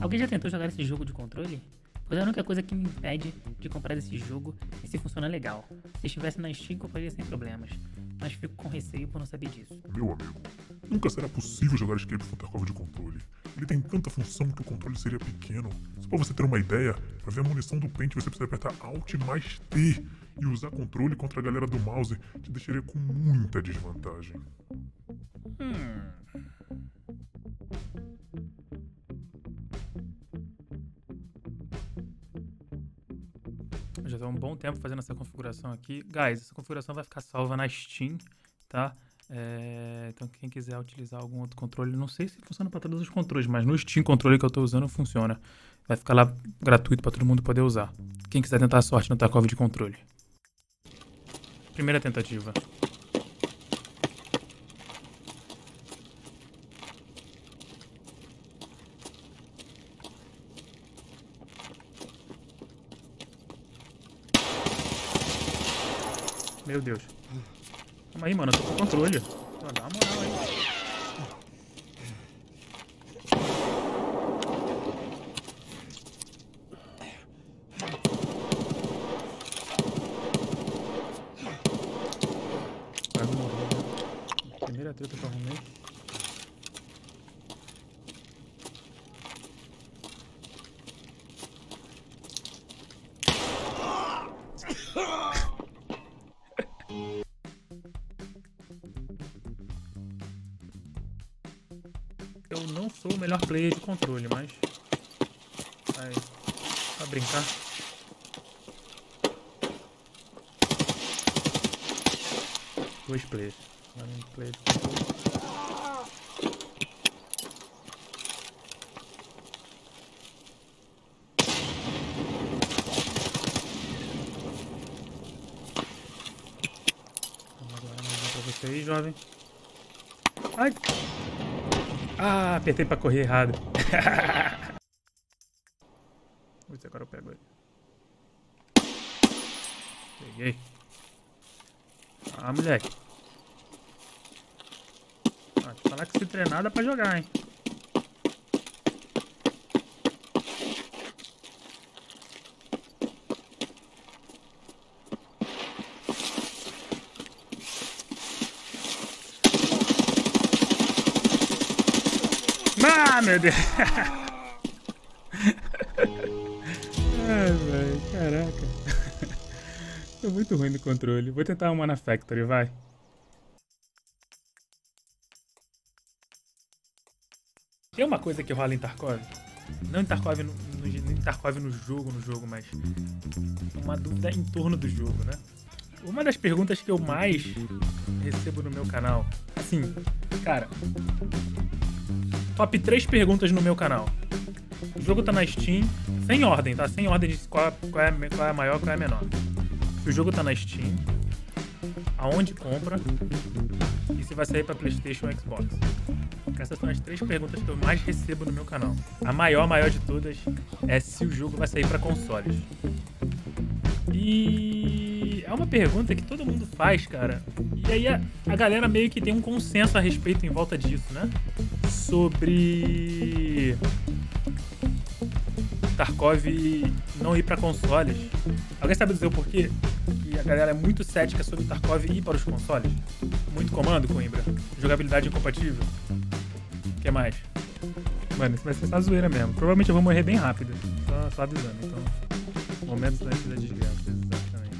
Alguém já tentou jogar esse jogo de controle? Pois a única coisa que me impede de comprar esse jogo é se funciona legal. Se estivesse na Steam, compraria sem problemas. Mas fico com receio por não saber disso. Meu amigo, nunca será possível jogar Escape from Tarkov de controle. Ele tem tanta função que o controle seria pequeno. Só pra você ter uma ideia, pra ver a munição do pente você precisa apertar Alt mais T. E usar controle contra a galera do mouse te deixaria com muita desvantagem. Eu já tô há um bom tempo fazendo essa configuração aqui. Guys, essa configuração vai ficar salva na Steam, tá? Então quem quiser utilizar algum outro controle, não sei se funciona para todos os controles, mas no Steam controle que eu tô usando funciona. Vai ficar lá gratuito para todo mundo poder usar. Quem quiser tentar a sorte no Tarkov de controle. Primeira tentativa. Meu Deus. Calma aí, mano. Eu tô com controle. Pô, dá uma moral aí. Quase morri, né? Primeira treta que eu arrumei. Eu não sou o melhor player de controle, mas pra brincar. Dois players. Um player de controle. Vamos agora mais pra você aí, jovem. Ai! Ah, apertei pra correr errado. Vou ver se agora eu pego ele. Peguei. Ah, moleque. Ah, te falar que se treinar dá pra jogar, hein. Ah, meu Deus. Ai, velho, caraca. Tô muito ruim no controle. Vou tentar uma na Factory, vai. Tem uma coisa que rola em Tarkov. Não em Tarkov em Tarkov no jogo, mas uma dúvida em torno do jogo, né? Uma das perguntas que eu mais recebo no meu canal, assim, cara, top 3 perguntas no meu canal. O jogo tá na Steam, sem ordem, tá? Sem ordem de qual é a maior, qual é a menor. Se o jogo tá na Steam, aonde compra e se vai sair pra PlayStation ou Xbox. Essas são as 3 perguntas que eu mais recebo no meu canal. A maior de todas é se o jogo vai sair pra consoles. E é uma pergunta que todo mundo faz, cara. E aí a galera meio que tem um consenso a respeito em volta disso, né? Sobre Tarkov não ir pra consoles. Alguém sabe dizer o porquê? Que a galera é muito cética sobre Tarkov ir para os consoles? Muito comando, Coimbra? Jogabilidade incompatível? O que mais? Mano, isso vai ser só zoeira mesmo. Provavelmente eu vou morrer bem rápido. Só avisando, então. Momentos antes da desgraça, exatamente.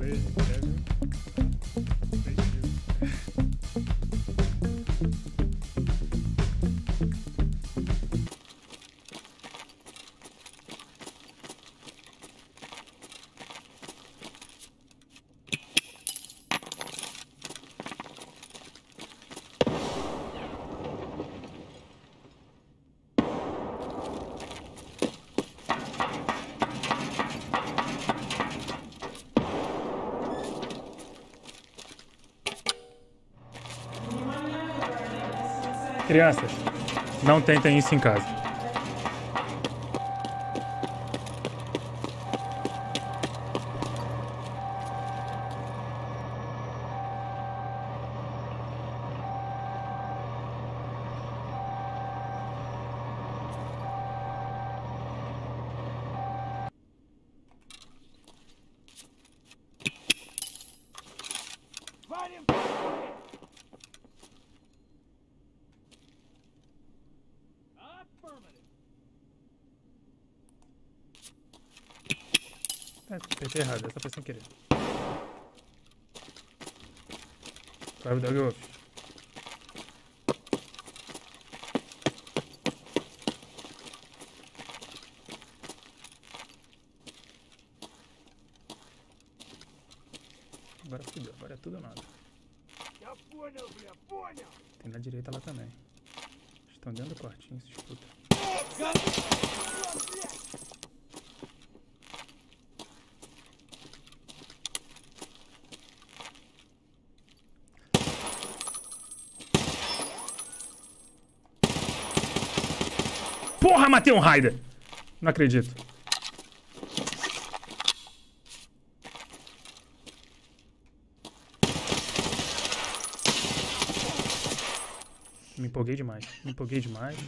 Oi, crianças, não tentem isso em casa. Apertei errado, essa foi sem querer. Vai o Dog Wolf. Agora fudeu, agora é tudo ou nada. Tem na direita lá também. Estão dentro do quartinho, se escuta. Porra, matei um Raider! Não acredito. Me empolguei demais. Me empolguei demais.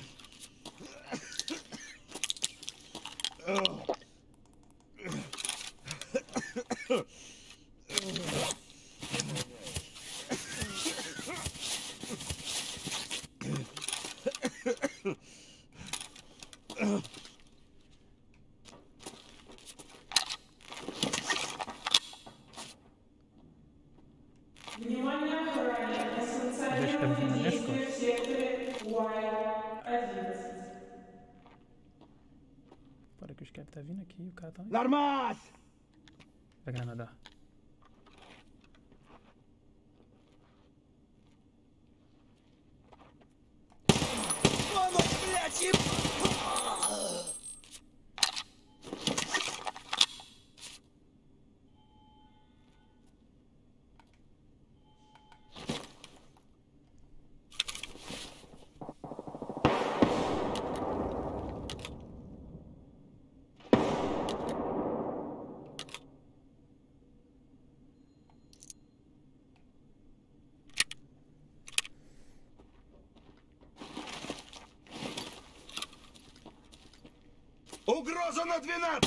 Deixa ele vir nas minhas costas. Fora que o Scap tá vindo aqui e o cara tá... L'armas! Vai granadar. Vamos, блядь! Угроза на 12!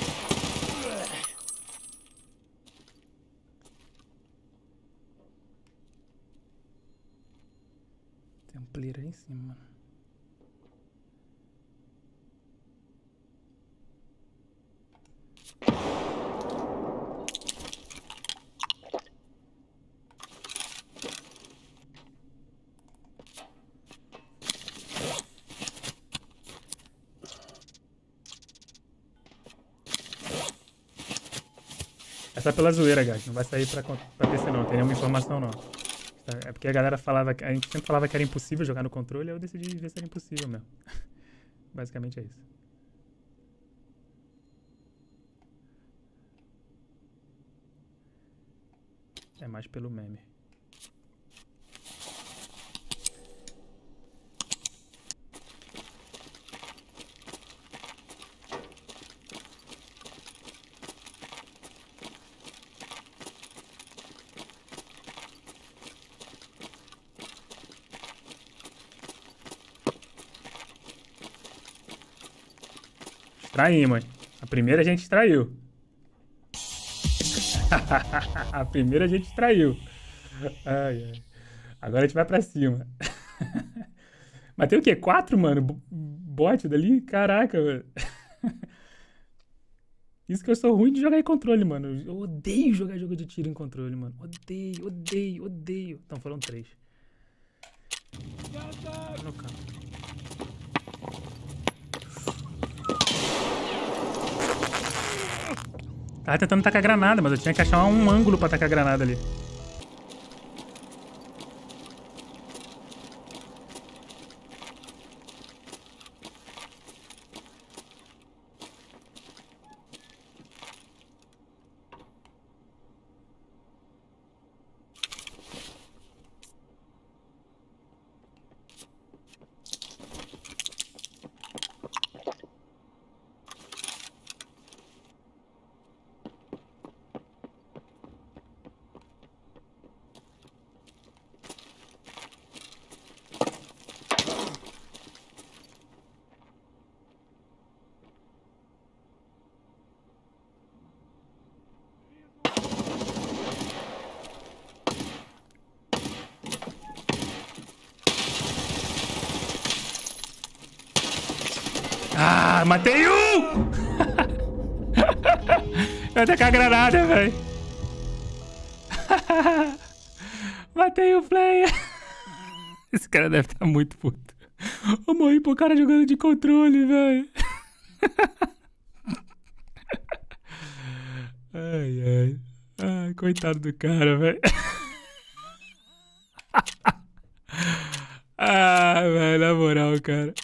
Tem um player aí em cima, mano. Essa é pela zoeira, guys. Não vai sair pra PC não, não tem nenhuma informação não. É porque a galera falava, a gente sempre falava que era impossível jogar no controle, aí eu decidi ver se era impossível mesmo. Basicamente é isso. É mais pelo meme. Traímos, hein? A primeira a gente traiu. A primeira a gente traiu. Ai, ai. Agora a gente vai pra cima. Mas tem o quê? 4, mano? Bot dali? Caraca, mano. Isso que eu sou ruim de jogar em controle, mano. Eu odeio jogar jogo de tiro em controle, mano. Odeio, odeio, odeio. Então foram 3. No campo. Tava tentando tacar granada, mas eu tinha que achar um ângulo pra tacar granada ali. Ah, matei um! Vai tacar a granada, velho. Matei o player. Esse cara deve estar muito puto. Eu morri pro cara jogando de controle, velho. Ai, ai. Ai, coitado do cara, velho. Ah, velho, na moral, cara.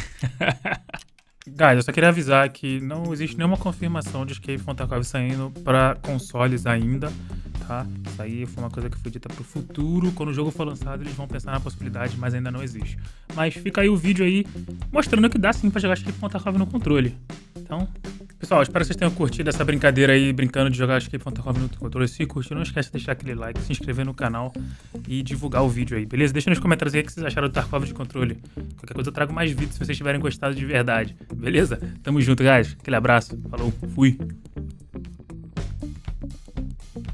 Guys, eu só queria avisar que não existe nenhuma confirmação de Escape from Tarkov saindo pra consoles ainda, tá? Isso aí foi uma coisa que foi dita pro futuro. Quando o jogo for lançado, eles vão pensar na possibilidade, mas ainda não existe. Mas fica aí o vídeo aí mostrando que dá sim pra jogar Escape from Tarkov no controle. Então, pessoal, espero que vocês tenham curtido essa brincadeira aí, brincando de jogar Escape from Tarkov no controle. Se curtiu, não esquece de deixar aquele like, se inscrever no canal e divulgar o vídeo aí, beleza? Deixa nos comentários aí o que vocês acharam do Tarkov de controle. Qualquer coisa eu trago mais vídeos se vocês tiverem gostado de verdade, beleza? Tamo junto, guys. Aquele abraço. Falou, fui.